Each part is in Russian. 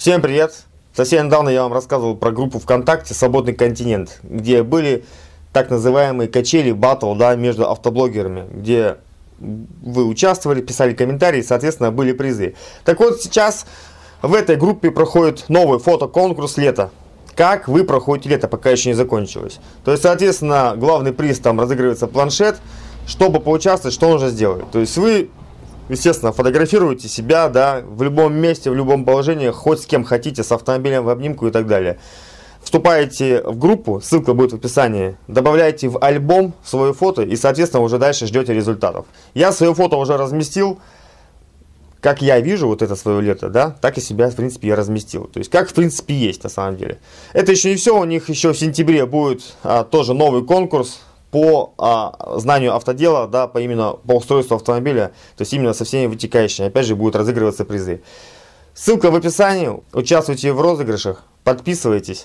Всем привет! Совсем недавно я вам рассказывал про группу ВКонтакте «Свободный континент», где были так называемые качели, батл, да, между автоблогерами, где вы участвовали, писали комментарии, соответственно, были призы. Так вот, сейчас в этой группе проходит новый фотоконкурс лета. Как вы проходите лето, пока еще не закончилось. То есть, соответственно, главный приз, там разыгрывается планшет. Чтобы поучаствовать, что нужно сделать? То есть вы, естественно, фотографируете себя, да, в любом месте, в любом положении, хоть с кем хотите, с автомобилем в обнимку и так далее. Вступаете в группу, ссылка будет в описании, добавляете в альбом свое фото и, соответственно, уже дальше ждете результатов. Я свое фото уже разместил, как я вижу вот это свое лето, да, так и себя, в принципе, я разместил. То есть, как, в принципе, есть на самом деле. Это еще не все, у них еще в сентябре будет тоже новый конкурс по знанию автодела, да, по устройству автомобиля, то есть именно со всеми вытекающими. Опять же, будут разыгрываться призы. Ссылка в описании, участвуйте в розыгрышах, подписывайтесь.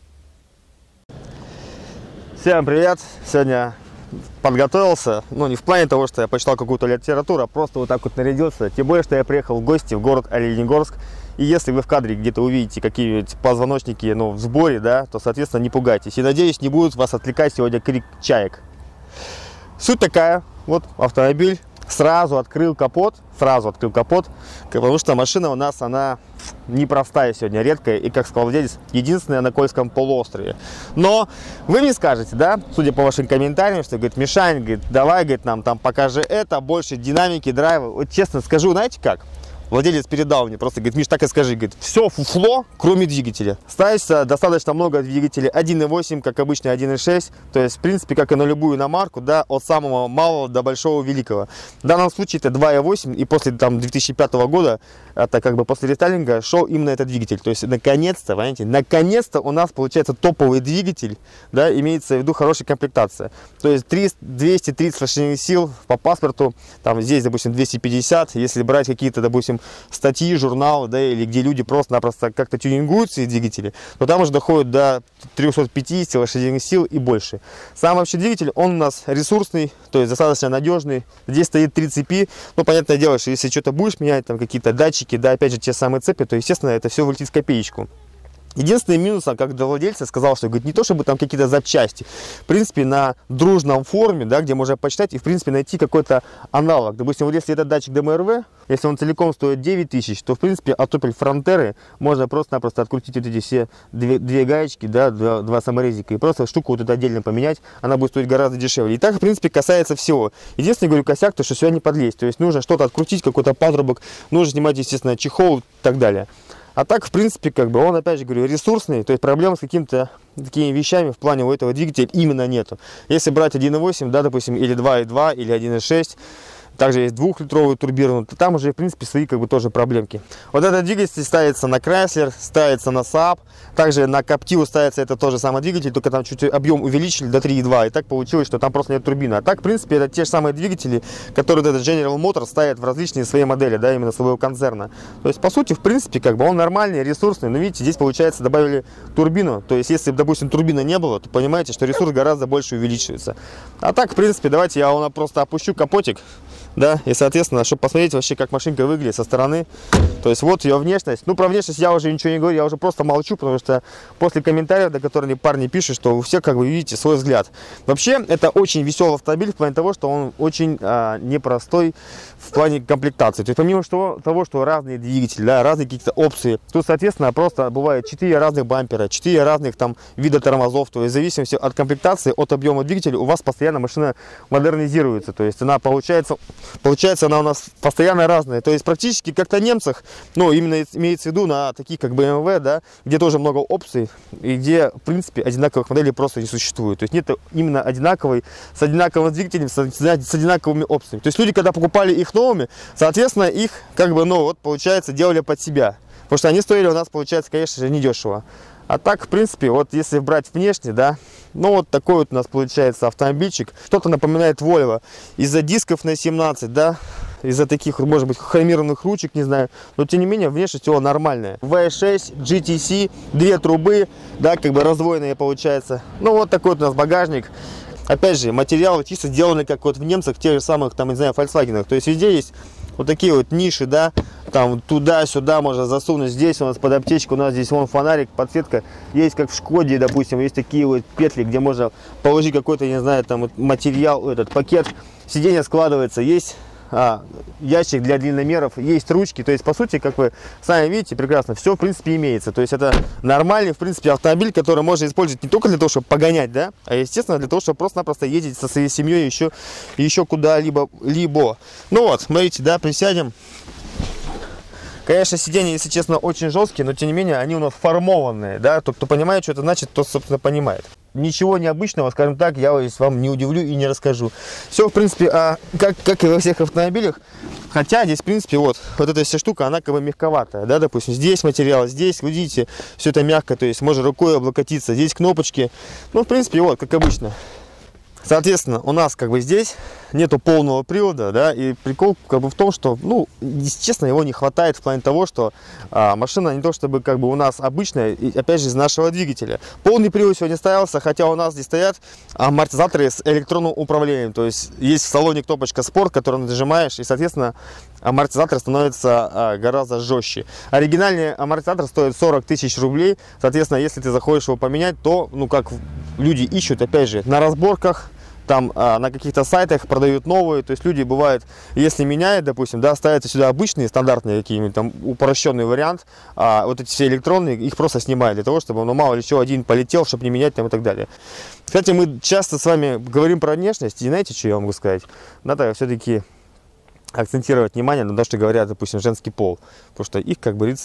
Всем привет! Сегодня подготовился, ну не в плане того, что я почитал какую-то литературу, а просто вот так вот нарядился. Тем более, что я приехал в гости в город Оленегорск. И если вы в кадре где-то увидите какие-нибудь позвоночники, ну, в сборе, да, то, соответственно, не пугайтесь. И, надеюсь, не будет вас отвлекать сегодня крик чаек. Суть такая, вот автомобиль, сразу открыл капот, потому что машина у нас, она непростая сегодня, редкая, и, как сказал владелец, единственная на Кольском полуострове. Но вы мне скажете, да, судя по вашим комментариям, что, говорит, Мишань, говорит, давай, говорит, нам там покажи это, больше динамики, драйва. Вот честно скажу, знаете как? Владелец передал мне, просто говорит, Миш, так и скажи, говорит, все фуфло, кроме двигателя. Ставится достаточно много двигателей, 1.8, как обычно 1.6, то есть, в принципе, как и на любую иномарку, да, от самого малого до большого великого. В данном случае это 2.8, и после там 2005 года, это как бы после рестайлинга, шел именно этот двигатель. То есть, наконец-то, понимаете, наконец-то у нас получается топовый двигатель, да, имеется в виду хорошая комплектация. То есть, 230 лошадиных сил по паспорту, там здесь, допустим, 250, если брать какие-то, допустим, статьи, журналы, да, или где люди просто-напросто как-то тюнингуют свои двигатели, то там уже доходит до 350 лошадиных сил и больше. Сам вообще двигатель, он у нас ресурсный, то есть достаточно надежный. Здесь стоит 3 цепи, ну, понятное дело, что если что-то будешь менять, там какие-то датчики, да, опять же, те самые цепи, то, естественно, это все вылетит в копеечку. Единственный минус, как до владельца сказал, что, говорит, не то чтобы там какие-то запчасти, в принципе, на дружном форуме, да, где можно почитать и, в принципе, найти какой-то аналог. Допустим, вот если этот датчик ДМРВ, если он целиком стоит 9000, то, в принципе, от Opel Frontera можно просто-напросто открутить вот эти все две гаечки, да, два саморезика, и просто штуку вот эту отдельно поменять, она будет стоить гораздо дешевле. И так, в принципе, касается всего. Единственный, говорю, косяк, то, что сюда не подлезть, то есть нужно что-то открутить, какой-то патрубок, нужно снимать, естественно, чехол и так далее. А так, в принципе, как бы он, опять же говорю, ресурсный, то есть проблем с какими-то такими вещами в плане у этого двигателя именно нету. Если брать 1.8, да, допустим, или 2.2, или 1.6, также есть 2-литровую турбированную, то там уже, в принципе, свои как бы тоже проблемки. Вот этот двигатель ставится на Chrysler, ставится на Saab, также на Captiva ставится это тоже самый двигатель, только там чуть объем увеличили до 3.2, и так получилось, что там просто нет турбины. А так, в принципе, это те же самые двигатели, которые этот General Motors ставит в различные свои модели, да, именно своего концерна. То есть, по сути, в принципе, как бы он нормальный, ресурсный, но видите, здесь, получается, добавили турбину, то есть, если, допустим, турбины не было, то понимаете, что ресурс гораздо больше увеличивается. А так, в принципе, давайте я просто опущу капотик, да, и, соответственно, чтобы посмотреть вообще, как машинка выглядит со стороны. То есть, вот ее внешность. Ну, про внешность я уже ничего не говорю, я уже просто молчу, потому что после комментариев, до которых парни пишут, что у всех, как вы видите, свой взгляд. Вообще, это очень веселый автомобиль в плане того, что он очень непростой в плане комплектации. То есть, помимо того, что разные двигатели, да, разные какие-то опции, тут, соответственно, просто бывает 4 разных бампера, 4 разных там вида тормозов. То есть, в зависимости от комплектации, от объема двигателя, у вас постоянно машина модернизируется. То есть, она получается, она у нас постоянно разная. То есть, практически как-то немцах, ну, именно имеется в виду на таких, как BMW, да, где тоже много опций, и где, в принципе, одинаковых моделей просто не существует. То есть, нет именно одинаковой, с одинаковым двигателем, с одинаковыми опциями. То есть, люди, когда покупали их новыми, соответственно, их, как бы, ну, вот, получается, делали под себя. Потому что они стоили у нас, получается, конечно же, недешево. А так, в принципе, вот если брать внешне, да, ну вот такой вот у нас получается автомобильчик. Что-то напоминает Volvo. Из-за дисков на 17, да, из-за таких, может быть, хромированных ручек, не знаю. Но, тем не менее, внешность его нормальная. V6, GTC, 2 трубы, да, как бы раздвоенные получается. Ну, вот такой вот у нас багажник. Опять же, материалы чисто сделаны, как вот в немцах, тех же самых, там, не знаю, Volkswagen. То есть, везде есть вот такие вот ниши, да, там туда-сюда можно засунуть. Здесь у нас под аптечку, у нас здесь вон фонарик, подсветка. Есть как в Шкоде, допустим, есть такие вот петли, где можно положить какой-то, не знаю, там материал, этот пакет. Сиденье складывается, есть ящик для длинномеров, есть ручки. То есть, по сути, как вы сами видите, прекрасно, все, в принципе, имеется. То есть, это нормальный, в принципе, автомобиль, который можно использовать не только для того, чтобы погонять, да, а, естественно, для того, чтобы просто-напросто ездить со своей семьей еще куда-либо. Ну вот, смотрите, да, присядем. Конечно, сиденья, если честно, очень жесткие, но, тем не менее, они у нас формованные, да. Тот, кто понимает, что это значит, тот, собственно, понимает. Ничего необычного, скажем так, я вам не удивлю и не расскажу. Все, в принципе, как и во всех автомобилях. Хотя здесь, в принципе, вот эта вся штука, она как бы мягковатая, да, допустим, здесь материал, здесь, вы видите, все это мягко, то есть можно рукой облокотиться, здесь кнопочки. Ну, в принципе, вот, как обычно. Соответственно, у нас как бы здесь нету полного привода, да, и прикол как бы в том, что, ну, естественно, его не хватает в плане того, что машина не то чтобы как бы у нас обычная, и, опять же, из нашего двигателя. Полный привод сегодня ставился, хотя у нас здесь стоят амортизаторы с электронным управлением, то есть есть в салоне кнопочка спорт, которую нажимаешь, и, соответственно, амортизатор становится гораздо жестче. Оригинальный амортизатор стоит 40 тысяч рублей, соответственно, если ты захочешь его поменять, то, ну, как люди ищут, опять же, на разборках, там на каких-то сайтах продают новые, то есть люди бывают, если меняют, допустим, да, ставятся сюда обычные, стандартные какие-нибудь там упрощенный вариант, вот эти все электронные, их просто снимают для того, чтобы, ну, мало ли что, один полетел, чтобы не менять там и так далее. Кстати, мы часто с вами говорим про внешность, и знаете, что я вам могу сказать? Надо все-таки акцентировать внимание на то, что говорят, допустим, женский пол, потому что их, как говорится,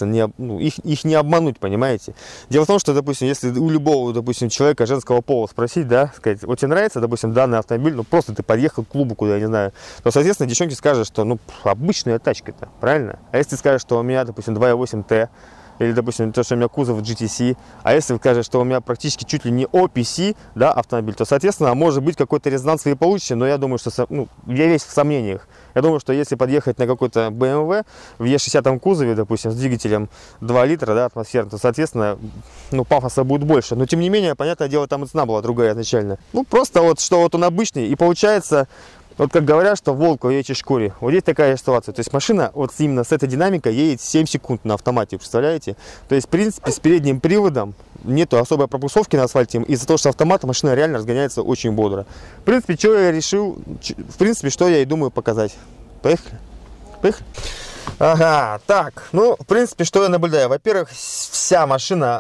их не обмануть, понимаете. Дело в том, что, допустим, если у любого, допустим, человека женского пола спросить, да, сказать, вот тебе нравится, допустим, данный автомобиль, ну, просто ты подъехал к клубу, куда, я не знаю, то, соответственно, девчонки скажут, что, ну, обычная тачка-то, правильно? А если ты скажешь, что у меня, допустим, 2.8 T, или, допустим, то, что у меня кузов GTC, а если вы скажете, что у меня практически чуть ли не OPC, да, автомобиль, то, соответственно, может быть какой-то резонанс вы получите, но я думаю, что, ну, я весь в сомнениях. Я думаю, что если подъехать на какой-то BMW в E60 кузове, допустим, с двигателем 2 литра, да, атмосферным, то, соответственно, ну, пафоса будет больше. Но, тем не менее, понятное дело, там и цена была другая изначально. Ну, просто вот, что вот он обычный, и получается... Вот как говорят, что волк в овечьей шкуре. Вот здесь такая ситуация. То есть машина вот именно с этой динамикой едет 7 секунд на автомате, представляете? То есть, в принципе, с передним приводом нету особой пропульсовки на асфальте. Из-за того, что автомат, машина реально разгоняется очень бодро. В принципе, что я решил, в принципе, что я и думаю показать. Поехали? Поехали? Ага, так, ну, в принципе, что я наблюдаю? Во-первых, вся машина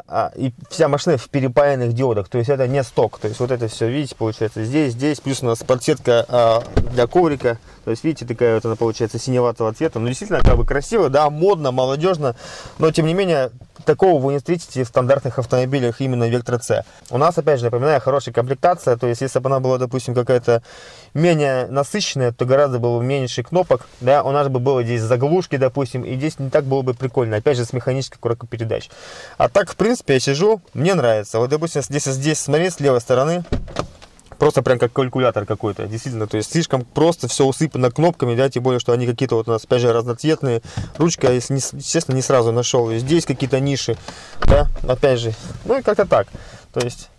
в перепаянных диодах, то есть это не сток, то есть вот это все, видите, получается здесь, плюс у нас подсветка для коврика, то есть, видите, такая вот она получается синеватого цвета, ну, действительно, как бы красиво, да, модно, молодежно, но, тем не менее, такого вы не встретите в стандартных автомобилях именно Vectra C. У нас, опять же, напоминаю, хорошая комплектация, то есть, если бы она была, допустим, какая-то менее насыщенная, то гораздо было меньше кнопок, да, у нас бы было здесь заглушки, допустим, и здесь не так было бы прикольно, опять же, с механической коробкой передач. А так, в принципе, я сижу, мне нравится. Вот, допустим, здесь смотреть с левой стороны, просто прям как калькулятор какой-то, действительно, то есть слишком просто все усыпано кнопками, да, тем более, что они какие-то вот у нас, опять же, разноцветные. Ручка, естественно, не сразу нашел, и здесь какие-то ниши, да, опять же, ну и как-то так, то есть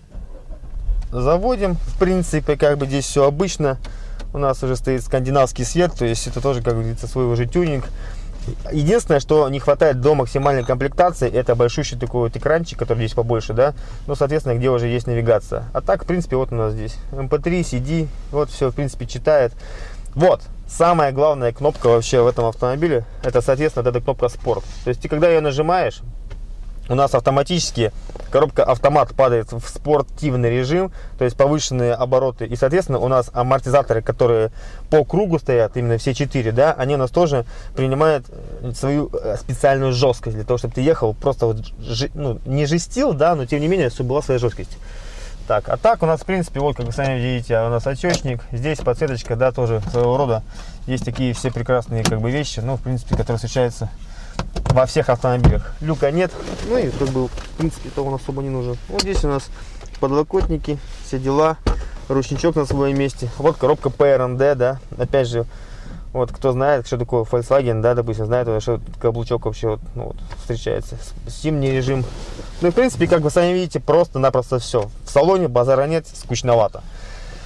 заводим, в принципе, как бы здесь все обычно, у нас уже стоит скандинавский свет, то есть это тоже, как говорится, свой уже тюнинг. Единственное, что не хватает до максимальной комплектации, это большущий такой вот экранчик, который здесь побольше, да, ну, соответственно, где уже есть навигация. А так, в принципе, вот у нас здесь MP3, CD, вот все, в принципе, читает. Вот, самая главная кнопка вообще в этом автомобиле, это, соответственно, вот эта кнопка Sport. То есть, когда ее нажимаешь, у нас автоматически коробка автомат падает в спортивный режим, то есть повышенные обороты. И, соответственно, у нас амортизаторы, которые по кругу стоят, именно все 4, да, они у нас тоже принимают свою специальную жесткость для того, чтобы ты ехал просто вот, ну, не жестил, да, но тем не менее, чтобы была своя жесткость. Так, а так у нас, в принципе, вот, как вы сами видите, у нас отсечник, здесь подсветочка, да, тоже своего рода. Есть такие все прекрасные, как бы, вещи, ну, в принципе, которые встречаются во всех автомобилях. Люка нет, ну и как бы, в принципе, то он особо не нужен. Вот здесь у нас подлокотники, все дела, ручничок на своем месте. Вот коробка PRND, да, опять же, вот кто знает, что такое Volkswagen, да, допустим, знает, что каблучок вообще вот, ну, вот, встречается. Зимний режим. Ну и, в принципе, как вы сами видите, просто-напросто все. В салоне базара нет, скучновато.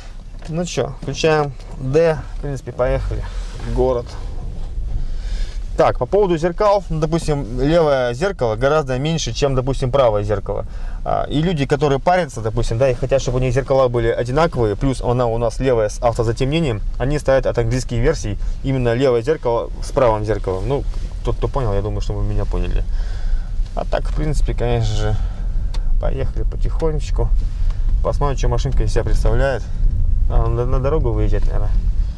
Ну что, включаем D, в принципе, поехали в город. Так, по поводу зеркал, ну, допустим, левое зеркало гораздо меньше, чем, допустим, правое зеркало. И люди, которые парятся, допустим, да, и хотят, чтобы у них зеркала были одинаковые, плюс она у нас левая с автозатемнением, они ставят от английских версий именно левое зеркало с правым зеркалом. Ну, тот, кто понял, я думаю, что вы меня поняли. А так, в принципе, конечно же, поехали потихонечку. Посмотрим, что машинка из себя представляет. На дорогу выезжать, наверное.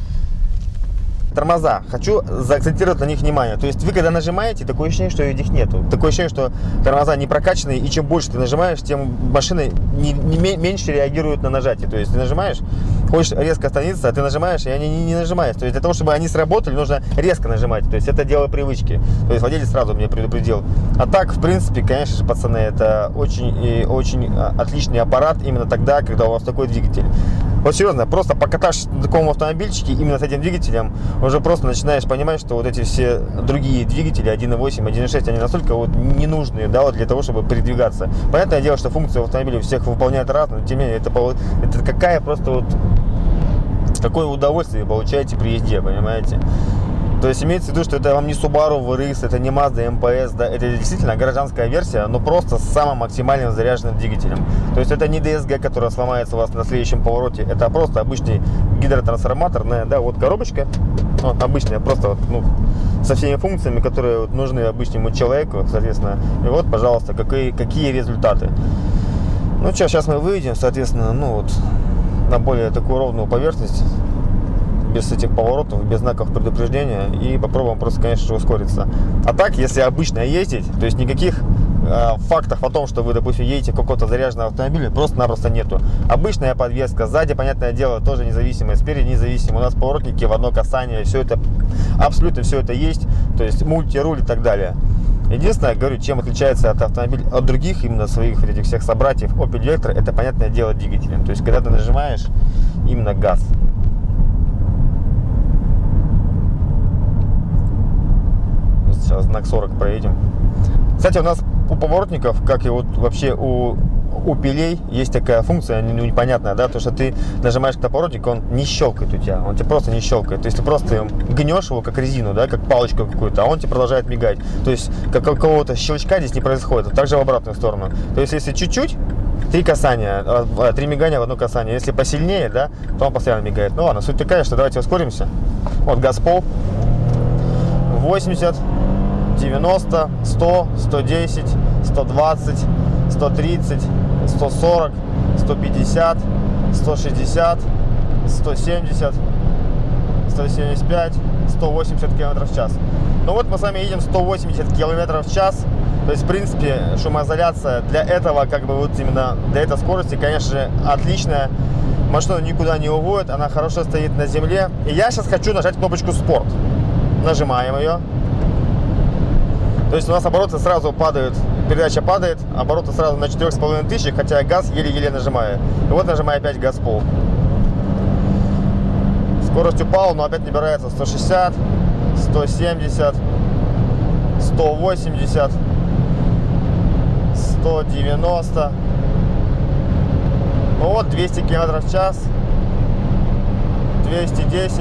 Тормоза. Хочу заакцентировать на них внимание. То есть вы, когда нажимаете, такое ощущение, что их нету. Такое ощущение, что тормоза не прокачанные, и чем больше ты нажимаешь, тем машины меньше реагируют на нажатие. То есть ты нажимаешь, хочешь резко остановиться, а ты нажимаешь, и они не нажимают. То есть для того, чтобы они сработали, нужно резко нажимать. То есть это дело привычки. То есть владелец сразу меня предупредил. А так, в принципе, конечно же, пацаны, это очень отличный аппарат именно тогда, когда у вас такой двигатель. Вот серьезно, просто покатавшись на таком автомобильчике, именно с этим двигателем, уже просто начинаешь понимать, что вот эти все другие двигатели 1.8, 1.6, они настолько вот ненужные, да, вот для того, чтобы передвигаться. Понятное дело, что функции в автомобиле у всех выполняют разные, но тем не менее, это какая просто вот, какое удовольствие вы получаете при езде, понимаете? То есть имеется в виду, что это вам не Subaru VRX, это не Mazda MPS, да, это действительно гражданская версия, но просто с самым максимальным заряженным двигателем. То есть это не DSG, которая сломается у вас на следующем повороте, это просто обычный гидротрансформаторная, да, вот коробочка, вот, обычная, просто вот, ну, со всеми функциями, которые вот нужны обычному человеку, соответственно. И вот, пожалуйста, какие результаты. Ну что, сейчас мы выйдем, соответственно, ну вот, на более такую ровную поверхность, без этих поворотов, без знаков предупреждения, и попробуем просто, конечно же, ускориться. А так, если обычно ездить, то есть никаких фактов о том, что вы, допустим, едете в какой-то заряженный автомобиль, просто-напросто нету. Обычная подвеска, сзади, понятное дело, тоже независимая, спереди независимая. У нас поворотники в одно касание, все это, абсолютно все это есть, то есть мультируль и так далее. Единственное, говорю, чем отличается от автомобиля от других, именно своих этих всех собратьев, Opel Vectra, это, понятное дело, двигателем. То есть, когда ты нажимаешь именно газ. Сейчас знак 40 проедем. Кстати, у нас у поворотников, как и вот вообще у пилей, есть такая функция, ну, непонятная, да, то что ты нажимаешь на поворотник, он не щелкает у тебя, он тебе просто не щелкает. То есть ты просто гнешь его как резину, да, как палочку какую-то, а он тебе продолжает мигать. То есть какого-то щелчка здесь не происходит. Также в обратную сторону. То есть если чуть-чуть, 3 касания, 3 мигания в одно касание. Если посильнее, да, то он постоянно мигает. Ну ладно, суть такая, что давайте ускоримся. Вот газ пол. 80, 90, 100, 110, 120, 130, 140, 150, 160, 170, 175, 180 км в час. Ну вот мы с вами едем 180 км в час. То есть, в принципе, шумоизоляция для этого, как бы вот именно для этой скорости, конечно же, отличная. Машина никуда не уводит, она хорошо стоит на земле. И я сейчас хочу нажать кнопочку «Спорт». Нажимаем ее. То есть у нас обороты сразу падают, передача падает, обороты сразу на 4500, хотя газ еле-еле нажимаю. И вот нажимаю опять газ пол. Скорость упала, но опять набирается 160, 170, 180, 190. Ну вот 200 км в час, 210,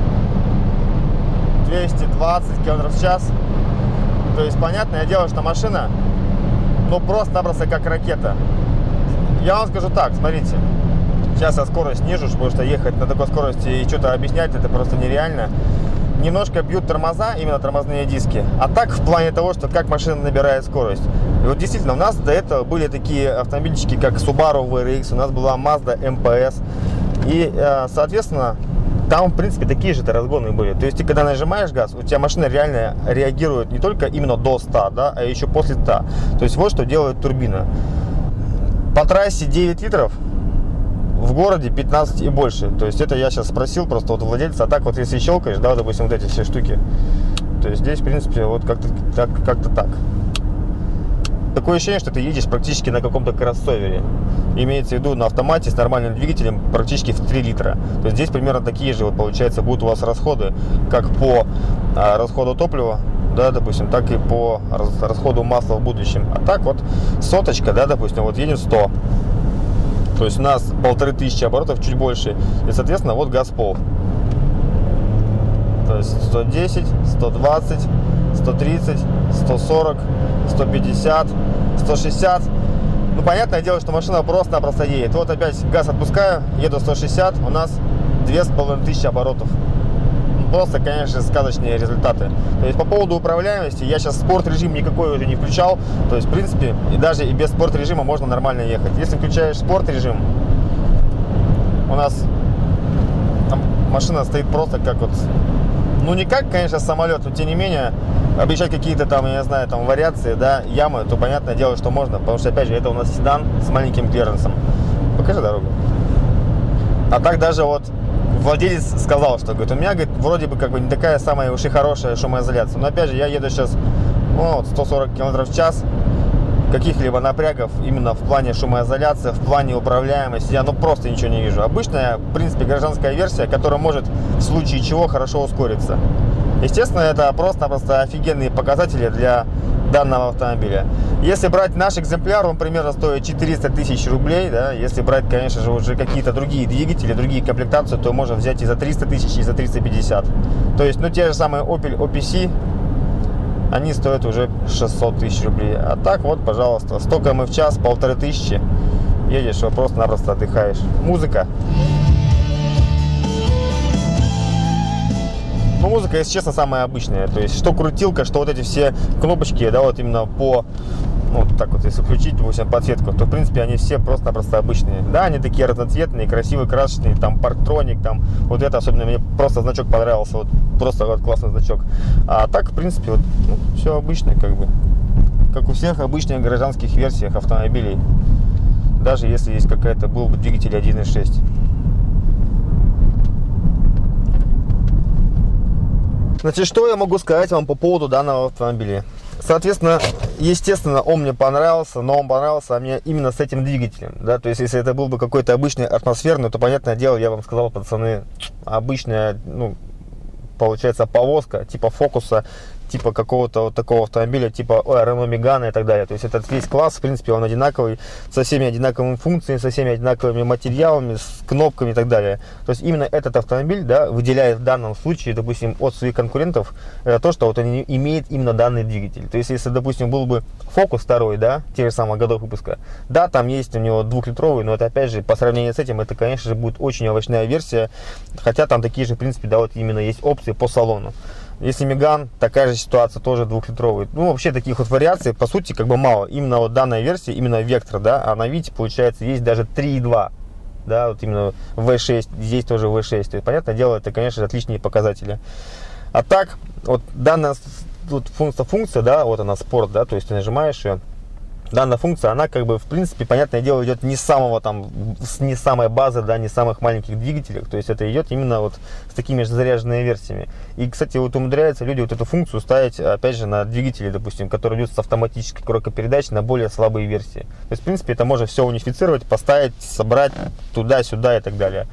220 км в час. То есть, понятное дело, что машина, ну, просто-напросто как ракета. Я вам скажу так, смотрите. Сейчас я скорость снижу, потому что ехать на такой скорости и что-то объяснять, это просто нереально. Немножко бьют тормоза, именно тормозные диски. А так, в плане того, что как машина набирает скорость. И вот действительно, у нас до этого были такие автомобильчики, как Subaru VRX, у нас была Mazda MPS. И, соответственно, там, в принципе, такие же разгоны были. То есть, ты когда нажимаешь газ, у тебя машина реально реагирует не только именно до 100, да, а еще после 100. То есть, вот что делает турбина. По трассе 9 литров, в городе 15 и больше. То есть, это я сейчас спросил просто вот владельца. А так вот, если щелкаешь, да, допустим, вот эти все штуки, то есть, здесь, в принципе, вот как-то так. Такое ощущение, что ты едешь практически на каком-то кроссовере. Имеется в виду на автомате с нормальным двигателем практически в 3 литра. То есть здесь примерно такие же, вот, получается, будут у вас расходы, как по расходу топлива, да, допустим, так и по расходу масла в будущем. А так вот соточка, да, допустим, вот едем 100. То есть у нас 1500 оборотов, чуть больше. И, соответственно, вот газ пол. То есть 110, 120, 130, 140, 150, 160. Ну, понятное дело, что машина просто-напросто едет. Вот опять газ отпускаю, еду 160, у нас 2500 оборотов. Просто, конечно, сказочные результаты. То есть по поводу управляемости, я сейчас спорт-режим никакой уже не включал. То есть, в принципе, и даже и без спорт-режима можно нормально ехать. Если включаешь спорт-режим, у нас там машина стоит просто как вот, ну не как, конечно, самолет, но тем не менее, обещать какие-то там, я не знаю, там вариации, да, ямы, то понятное дело, что можно. Потому что, опять же, это у нас седан с маленьким клиренсом. Покажи дорогу. А так даже вот владелец сказал, что, говорит, у меня, говорит, вроде бы как бы не такая самая уж и хорошая шумоизоляция. Но опять же, я еду сейчас, ну, вот 140 км в час. Каких-либо напрягов именно в плане шумоизоляции, в плане управляемости я ну просто ничего не вижу. Обычная, в принципе, гражданская версия, которая может в случае чего хорошо ускориться. Естественно, это просто офигенные показатели для данного автомобиля. Если брать наш экземпляр, он примерно стоит 400 тысяч рублей. Да? Если брать, конечно же, уже какие-то другие двигатели, другие комплектации, то можно взять и за 300 тысяч, и за 350. То есть, ну, те же самые Opel OPC, они стоят уже 600 тысяч рублей. А так вот, пожалуйста, 100 км в час, 1500, едешь, просто-напросто отдыхаешь. Музыка. Ну, музыка, если честно, самая обычная. То есть, что крутилка, что вот эти все кнопочки, да, вот именно по, ну, вот так вот, если включить, допустим, подсветку, то, в принципе, они все просто-напросто обычные. Да, они такие разноцветные, красивые, красочные, там, парктроник, там, вот это, особенно мне просто значок понравился, вот, просто вот классный значок. А так, в принципе, вот, ну, все обычное, как бы, как у всех обычных гражданских версиях автомобилей, даже если есть какая-то, был бы двигатель 1.6. Значит, что я могу сказать вам по поводу данного автомобиля? Соответственно, естественно, он мне понравился, но он понравился мне именно с этим двигателем. Да? То есть, если это был бы какой-то обычный атмосферный, то, понятное дело, я вам сказал, пацаны, обычная, ну, получается, повозка, типа Фокуса, типа какого-то вот такого автомобиля, типа Renault Megane и так далее. То есть, этот весь класс, в принципе, он одинаковый, со всеми одинаковыми функциями, со всеми одинаковыми материалами, с кнопками и так далее. То есть, именно этот автомобиль, да, выделяет в данном случае, допустим, от своих конкурентов, то, что вот он имеет именно данный двигатель. То есть, если, допустим, был бы Focus второй, да, тех же самых годов выпуска, да, там есть у него 2-литровый, но это, опять же, по сравнению с этим, это, конечно же, будет очень овощная версия, хотя там такие же, в принципе, да, вот именно есть опции по салону. Если Megane, такая же ситуация, тоже 2-литровый. Ну, вообще, таких вот вариаций, по сути, как бы мало. Именно вот данная версия, именно Vectra, да, а на Vite, получается, есть даже 3.2. Да, вот именно V6, здесь тоже V6. То есть, понятное дело, это, конечно же, отличные показатели. А так, вот данная тут функция, да, вот она, спорт, да, то есть ты нажимаешь ее. Данная функция, она как бы, в принципе, понятное дело, идет не с самого там, не самой базы, да, не самых маленьких двигателей. То есть это идет именно вот с такими же заряженными версиями. И, кстати, вот умудряются люди вот эту функцию ставить, опять же, на двигатели, допустим, которые идут с автоматической коробкой передач на более слабые версии. То есть, в принципе, это можно все унифицировать, поставить, собрать туда-сюда и так далее.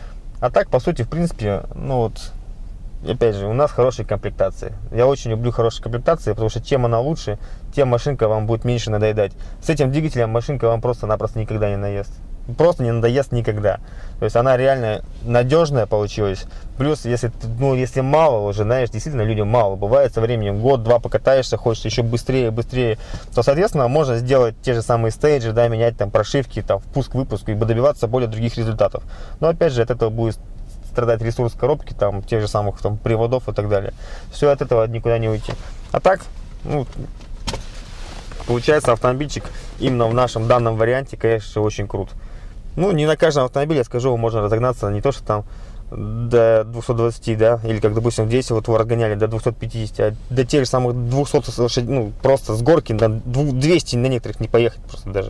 А так, по сути, в принципе, ну вот, опять же, у нас хорошие комплектации. Я очень люблю хорошие комплектации, потому что чем она лучше, тем машинка вам будет меньше надоедать. С этим двигателем машинка вам просто-напросто никогда не наест. Просто не надоест никогда. То есть она реально надежная получилась. Плюс, если, ну, если мало уже, знаешь, действительно людям мало. Бывает со временем год-два покатаешься, хочется еще быстрее, то, соответственно, можно сделать те же самые стейджи, да, менять там прошивки, там, впуск-выпуск, и добиваться более других результатов. Но, опять же, от этого будет страдать ресурс коробки, там, тех же самых там, приводов и так далее. Все, от этого никуда не уйти. А так, ну, получается, автомобильчик именно в нашем данном варианте, конечно, очень крут. Ну, не на каждом автомобиле, я скажу, можно разогнаться не то, что там до 220, да, или как, допустим, здесь вот его разгоняли до 250, а до тех же самых 200 лошадей, ну, просто с горки на 200 на некоторых не поехать просто даже.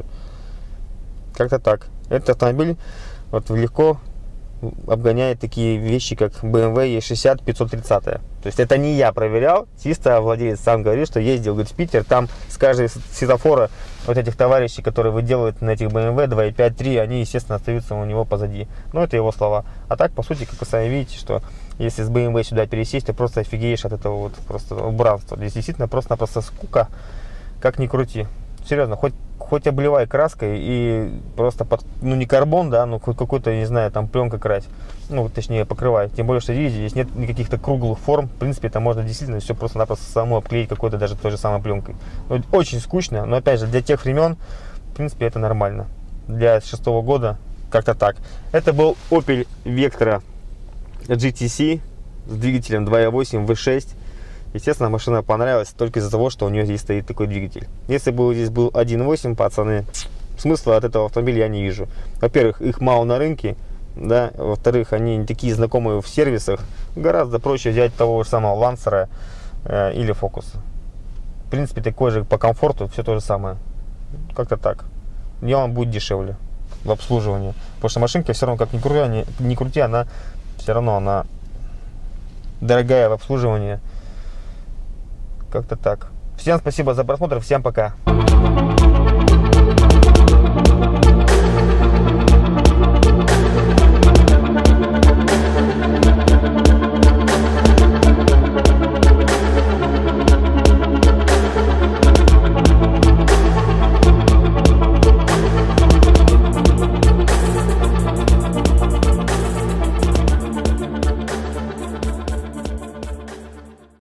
Как-то так. Этот автомобиль вот легко обгоняет такие вещи, как BMW E60 530. То есть это не я проверял, чисто владелец сам говорит, что ездил, говорит, в Питер, там с каждой светофора вот этих товарищей, которые выделывают на этих BMW 2.5, 3, они, естественно, остаются у него позади. Но это его слова. А так, по сути, как вы сами видите, что если с BMW сюда пересесть, то просто офигеешь от этого вот просто убранства. Здесь действительно просто-напросто скука, как ни крути. Серьезно, хоть хоть обливай краской и просто, ну не карбон, да, ну хоть какой-то, не знаю, там пленка крась, ну точнее покрывай. Тем более, что видите, здесь нет никаких-то круглых форм. В принципе, это можно действительно все просто-напросто самому обклеить какой-то даже той же самой пленкой. Ну, очень скучно, но опять же, для тех времен, в принципе, это нормально. Для 6-го года как-то так. Это был Opel Vectra GTC с двигателем 2.8 V6. Естественно, машина понравилась только из-за того, что у нее здесь стоит такой двигатель. Если бы здесь был 1.8, пацаны, смысла от этого автомобиля я не вижу. Во-первых, их мало на рынке, да. Во-вторых, они не такие знакомые в сервисах. Гораздо проще взять того же самого Lancer или Focus. В принципе, такой же по комфорту, все то же самое. Как-то так. И он будет дешевле в обслуживании. Потому что машинка все равно, как ни крути, она все равно она дорогая в обслуживании. Как-то так. Всем спасибо за просмотр, всем пока.